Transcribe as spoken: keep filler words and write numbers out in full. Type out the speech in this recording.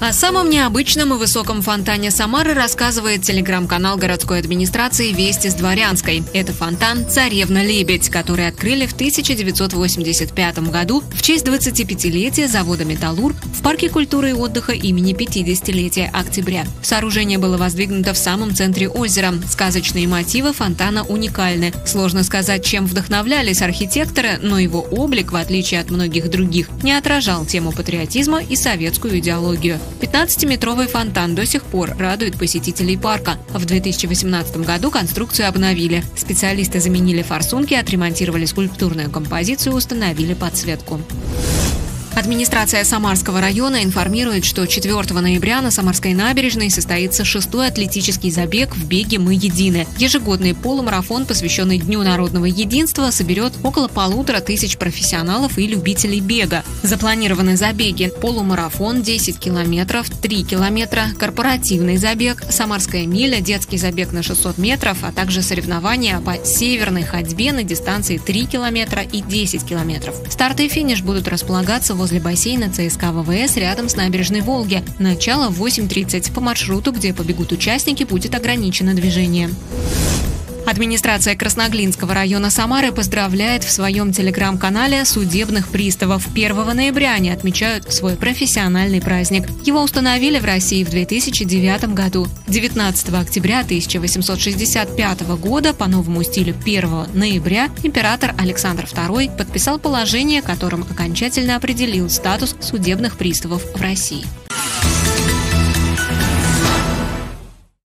О самом необычном и высоком фонтане Самары рассказывает телеграм-канал городской администрации «Вести с Дворянской». Это фонтан «Царевна-лебедь», который открыли в тысяча девятьсот восемьдесят пятом году в честь двадцатипятилетия завода «Металлург» в парке культуры и отдыха имени пятидесятилетия Октября. Сооружение было воздвигнуто в самом центре озера. Сказочные мотивы фонтана уникальны. Сложно сказать, чем вдохновлялись архитекторы, но его облик, в отличие от многих других, не отражал тему патриотизма и советскую идеологию. пятнадцатиметровый фонтан до сих пор радует посетителей парка. В две тысячи восемнадцатом году конструкцию обновили. Специалисты заменили форсунки, отремонтировали скульптурную композицию, установили подсветку. Администрация Самарского района информирует, что четвёртого ноября на Самарской набережной состоится шестой атлетический забег в беге «Мы едины». Ежегодный полумарафон, посвященный Дню народного единства, соберет около полутора тысяч профессионалов и любителей бега. Запланированы забеги: полумарафон десять километров, три километра, корпоративный забег, Самарская миля, детский забег на шестьсот метров, а также соревнования по северной ходьбе на дистанции три километра и десять километров. Старт и финиш будут располагаться возле бассейна ЦСКА ВВС рядом с набережной Волги. Начало в восемь тридцать. По маршруту, где побегут участники, будет ограничено движение. Администрация Красноглинского района Самары поздравляет в своем телеграм-канале судебных приставов. первого ноября они отмечают свой профессиональный праздник. Его установили в России в две тысячи девятом году. девятнадцатого октября тысяча восемьсот шестьдесят пятого года по новому стилю первого ноября император Александр второй подписал положение, которым окончательно определил статус судебных приставов в России.